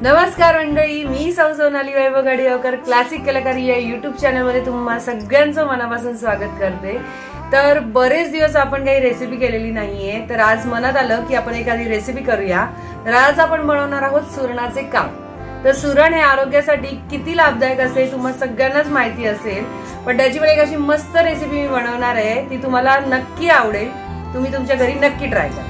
नमस्कार मंडळी, मी सौ सोनाली वैभव गाडीवकर क्लासिक कलाकार या युट्यूब चॅनल मध्ये तुम्हा सगळ्यांचं मनापासून स्वागत करते। तर बरेच दिवस आपण काही रेसिपी केलेली नाहीये, तर आज मनात आलं की आपण एखादी रेसिपी करूया। तर आज आपण बनवणार आहोत सुरणाचे काप। तर सुरण हे आरोग्यासाठी किती लाभदायक असते तुम्हाला सगळ्यांनाच माहिती असेल, पण त्याची पण एक अशी मस्त रेसिपी मी बनवणार आहे, ती तुम्हाला नक्की आवडेल। तुम्ही तुमच्या घरी नक्की ट्राय करा।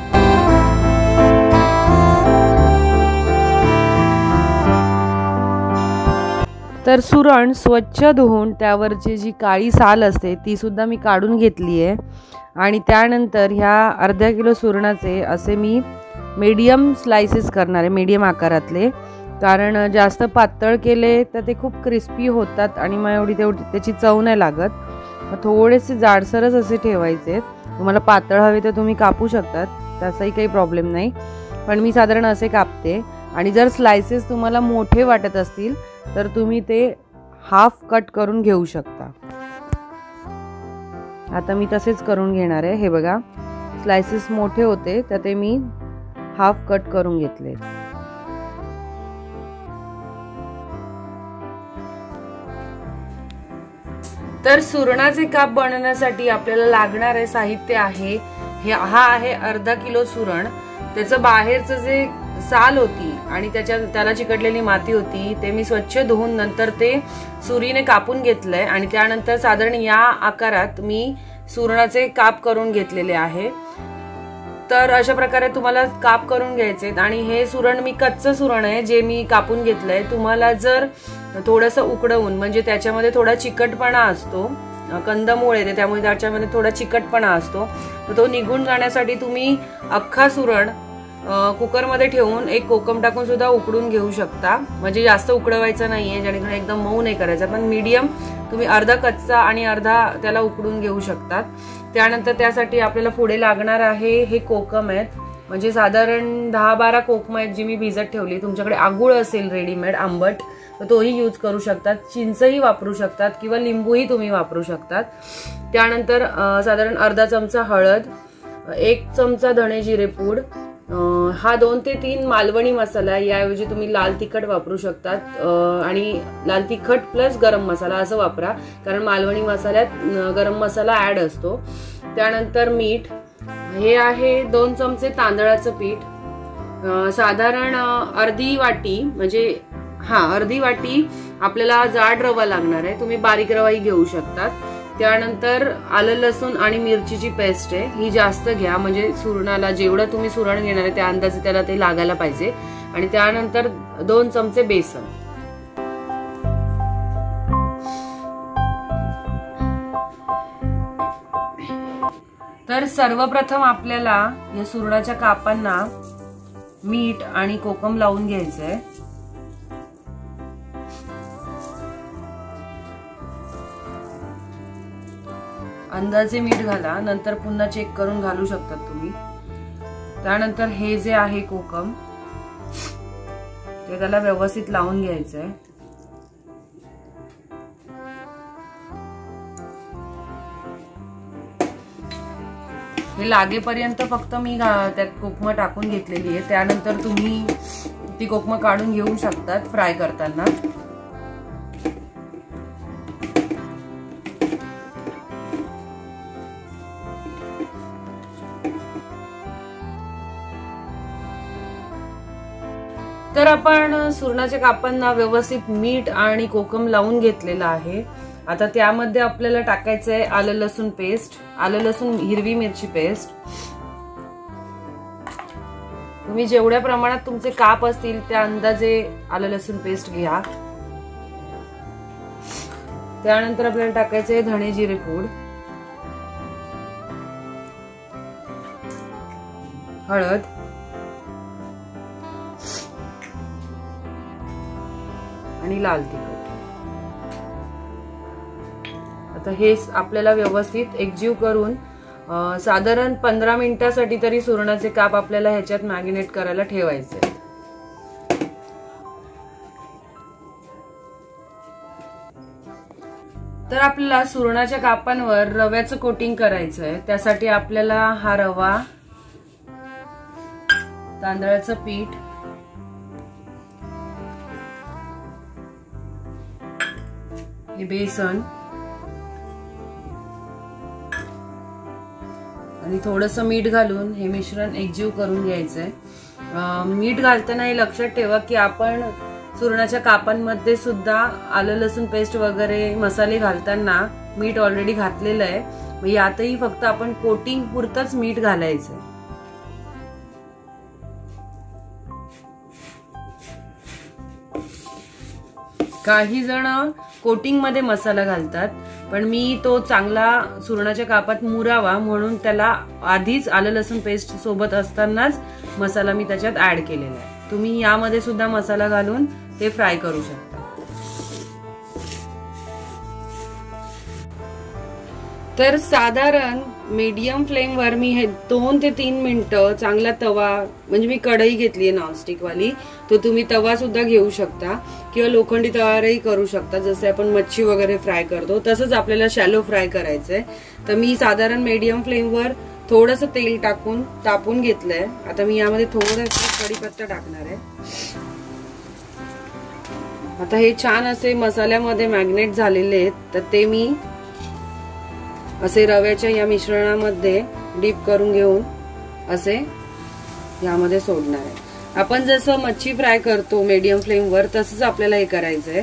तर सुरण स्वच्छ धुवून त्यावरची जी काळी साल असते ती सुद्धा मी काढून घेतली आहे आणि त्यानंतर ह्या अर्धा किलो सुरणाचे असे मी मीडियम स्लाइसेस करणार आहे, मीडियम आकारातले। कारण जास्त पातळ केले तर ते खूप क्रिस्पी होतात आणि मग एवढी त्याची चव नाही लागत। थोडेसे जाडसरच असे ठेवायचे। तुम्हाला पातळ हवे तर तुम्ही कापू शकतात, तसाही काही प्रॉब्लेम नाही, पण मी साधारण असे कापते। आणि जर स्लाइसेस तुम्हाला मोठे वाटत असतील तर तुम्ही ते हाफ कट करून घेऊ शकता। आता मी तसेच करून घेणार आहे। हे बघा, स्लाइसेस मोठे होते तर ते मी हाफ कट करून घेतले। तर सुरणाचे काप बनवण्यासाठी आपल्याला लागणारे साहित्य आहे हा आहे अर्धा किलो सुरण। त्याचं बाहेरचं जे साल होती आणि त्याला चिकटलेली माती होती ते मी स्वच्छ धुवून नंतर ते सुरीने कापून घेतलंय आणि त्यानंतर साधारण या आकारात मी सुरणाचे काप करून घेतलेले आहे। तर अशा प्रकारे तुम्हाला काप करून घ्यायचे। आणि हे सुरण मी कच्चं सुरण आहे जे मी कापून घेतलंय। तुम्हाला जर थोडंसं उकडवून, म्हणजे त्याच्यामध्ये थोडा चिकटपणा असतो, कंदमूळ येते त्यामुळे त्याच्यामध्ये थोडा चिकटपणा असतो, तर तो निघून जाण्यासाठी तुम्ही अख्खा सुरण कुकर मध्ये ठेवून एक कोकम टाकून सुद्धा उकडून घेऊ शकता। म्हणजे जास्त उकडवायचं नाहीये, जेणेकरून एकदम मऊ नाही करायचं, पण मीडियम तुम्ही अर्धा कच्चा आणि अर्धा त्याला उकडून घेऊ शकतात। त्यानंतर त्यासाठी आपल्याला पुढे लागणार आहे हे कोकम आहेत, म्हणजे साधारण 10-12 कोकम आहेत जी मी भिजत ठेवली। तुमच्याकडे आगुळ असेल रेडीमेड आंबट तर तोही यूज करू शकतात, चिंचही वापरू शकतात किंवा लिंबूही तुम्ही वापरू शकतात। त्यानंतर साधारण अर्धा चमचा हळद, 1 चमचा धणे जिरे पूड, हा 2 ते 3 मालवणी मसाला, याऐवजी तुम्ही लाल तिखट वापरू शकतात आणि लाल तिखट प्लस गरम मसाला असं वापरा, कारण मालवणी मसाल्यात गरम मसाला ऍड असतो। त्यानंतर मीठ, हे आहे 2 चमचे तांदळाचं पीठ, साधारण अर्धी वाटी, म्हणजे अर्धी वाटी आपल्याला जाड रवा लागणार आहे, तुम्ही बारीक रवाही घेऊ शकतात। त्यानंतर आलं लसूण आणि मिरचीची पेस्ट आहे, ही जास्त घ्या, म्हणजे सुरणाला जेवढं तुम्ही सुरण घेणार आहे त्या अंदाजे त्याला ते लागायला पाहिजे। आणि त्यानंतर 2 चमचे बेसन। तर सर्वप्रथम आपल्याला या सुरणाच्या कापांना मीठ आणि कोकम लावून घ्यायचंय। अंदाजे मीठ घाला, नंतर पुन्हा चेक करून घालू शकतात तुम्ही। त्यानंतर हे जे आहे कोकम ते त्याला व्यवस्थित लावून घ्यायचंय। हे लागेपर्यंत फक्त मी त्यात कोकम टाकून घेतलेली आहे। त्यानंतर तुम्ही ती कोकम काढून घेऊ शकतात फ्राय करताना। तर आपण सुरणाच्या कापांना व्यवस्थित मीठ आणि कोकम लावून घेतलेला आहे। आता त्यामध्ये आपल्याला टाकायचंय आलं लसूण पेस्ट, आलं लसूण हिरवी मिरची पेस्ट। तुम्ही जेवढ्या प्रमाणात तुमचे काप असतील त्या अंदाजे आलं लसूण पेस्ट घ्या। त्यानंतर आपल्याला टाकायचंय धणे जिरे पूड, हळद आणि लाल तिखट। आता हे आपल्याला व्यवस्थित एकजीव करून साधारण 15 मिनिटांसाठी तरी सुरणाचे काप आपल्याला ह्याच्यात मॅरिनेट करायला ठेवायचे। तर आपल्याला सुरणाच्या कापांवर रव्याचं कोटिंग करायचंय। त्यासाठी आपल्याला हा रवा, तांदळाचं पीठ, हे बेसन आणि थोडंसं मीठ घालून हे मिश्रण एकजीव करून घ्यायचंय। मीठ घालताना हे लक्षात ठेवा की आपण सुरणाच्या कापांमध्ये सुद्धा आलं लसूण पेस्ट वगैरे मसाले घालताना मीठ ऑलरेडी घातलेलं आहे, मग यातही फक्त आपण कोटिंग पुरतच मीठ घालायचंय। काही जण कोटिंग मध्ये मसाला घालतात, पण मी तो चांगला सुरणाच्या कापात मुरावा म्हणून त्याला आधीच आलं लसूण पेस्ट सोबत असतानाच मसाला मी त्याच्यात ऍड केलेला आहे। तुम्ही यामध्ये सुद्धा मसाला घालून ते फ्राय करू शकता। तर साधारण मीडियम फ्लेम वर मी हे 2 ते 3 मिनिटं चांगला तवा, म्हणजे मी कढई घेतली आहे नॉनस्टिक वाली, तो तुम्ही तवा सुद्धा घेऊ शकता किंवा लोखंडी तव्यावरही करू शकता। जसे आपण मच्छी वगैरे फ्राय करतो तसंच आपल्याला शॅलो फ्राय करायचंय। तर मी साधारण मीडियम फ्लेम वर थोडंसं तेल टाकून तापून घेतलंय। आता मी यामध्ये थोडंसं कढीपत्ता टाकणार आहे। आता हे छान असे मसाल्यामध्ये मॅग्नेट झालेले आहेत, तर ते मी असे रव्याच्या या मिश्रणामध्ये डीप करून घेऊन असे यामध्ये सोडणार आहे। आपण जसं मच्छी फ्राय करतो मीडियम फ्लेम वर तसंच आपल्याला हे करायचंय।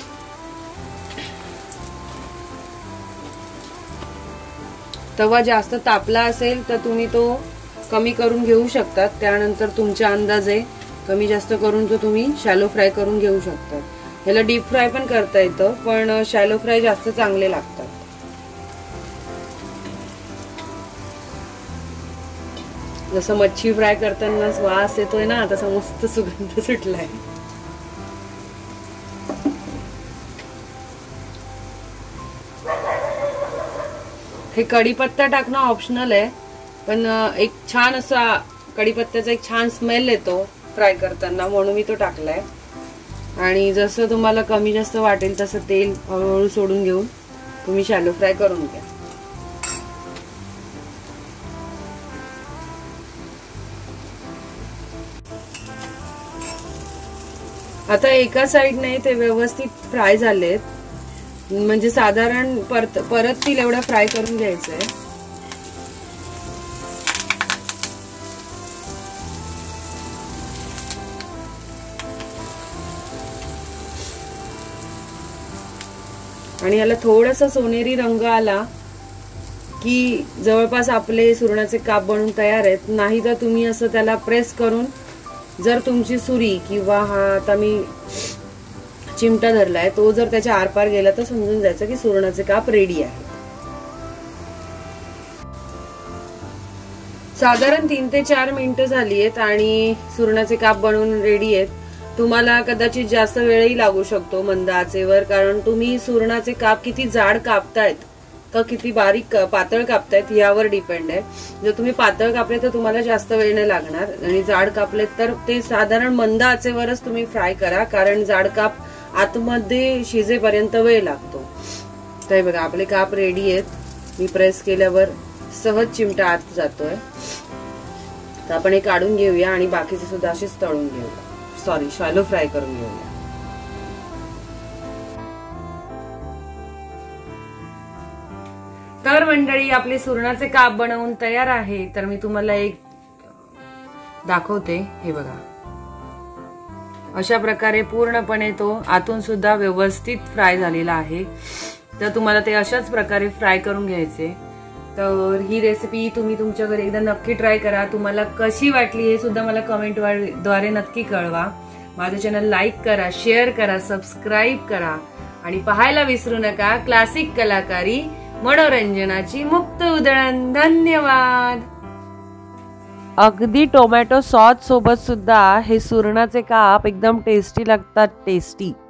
तवा जास्त तापला असेल तर तुम्ही तो कमी करून घेऊ शकता, त्यानंतर तुमच्या अंदाजे कमी जास्त करून तो तुम्ही शॅलो फ्राय करून घेऊ शकता। याला डीप फ्राय पण करता येतं, पण शॅलो फ्राय जास्त चांगले लागतात। जसं मच्छी फ्राय करताना वास येतोय ना, तसा मस्त सुगंध सुटलाय। हे कढीपत्ता टाकणं ऑप्शनल आहे, पण एक छान असा कढीपत्त्याचा एक छान स्मेल येतो फ्राय करताना, म्हणून मी तो टाकलाय। आणि जसं तुम्हाला कमी जास्त वाटेल तसं तेल हळूहळू सोडून घेऊन तुम्ही शॅलो फ्राय करून घ्या। आता एका साइडने ते व्यवस्थित फ्राय झालेत, म्हणजे साधारण परत ती एवढा फ्राय करून घ्यायचंय। आणि याला थोडासा सोनेरी रंग आला की जवळपास आपले सुरणाचे काप बनून तयार आहेत। नाही तर तुम्ही असं त्याला प्रेस करून, जर तुमची सुरी किंवा हा आता मी चिमटा धरलाय तो जर त्याच्या आरपार गेला तर समजून जायचं की सुरणाचे काप रेडी आहे। साधारण 3 ते 4 मिनिटं झाली आहेत आणि सुरणाचे काप बनवून रेडी आहेत। तुम्हाला कदाचित जास्त वेळही लागू शकतो मंद आचेवर, कारण तुम्ही सुरणाचे काप किती जाड कापतायत का किती बारीक पातळ कापतायत यावर डिपेंड आहे। जर तुम्ही पातळ कापले तर तुम्हाला जास्त वेळ नाही लागणार, आणि जाड कापले तर ते साधारण मंद आचेवरच तुम्ही फ्राय करा, कारण जाड काप आतमध्ये शिजेपर्यंत वेळ लागतो। तर बघा आपले काप रेडी आहेत। मी प्रेस केल्यावर सहज चिमटा आत जातोय। तर आपण हे काढून घेऊया आणि बाकीचे सुद्धा असेच तळून घेऊया, सॉरी शॅलो फ्राय करून घेऊया। तर मंडळी आपले सुरणाचे काप बनवून तयार आहे। तर मी तुम्हाला एक दाखवते, हे बघा अशा प्रकारे पूर्णपणे तो आतून सुद्धा व्यवस्थित फ्राय झालेला आहे। तर तुम्हाला ते अशाच प्रकारे फ्राय करून घ्यायचे। तर ही रेसिपी तुम्ही तुमच्या घरी एकदा नक्की ट्राय करा। तुम्हाला कशी वाटली हे सुद्धा मला कमेंट द्वारे नक्की कळवा। माझं चॅनल लाईक करा, शेअर करा, सबस्क्राईब करा आणि पाहायला विसरू नका क्लासिक कलाकारी मनोरंजनाची मुक्त उधळण। धन्यवाद। अगदी टोमॅटो सॉस सोबत सुद्धा हे सुरणाचे काप एकदम टेस्टी लागतात, टेस्टी।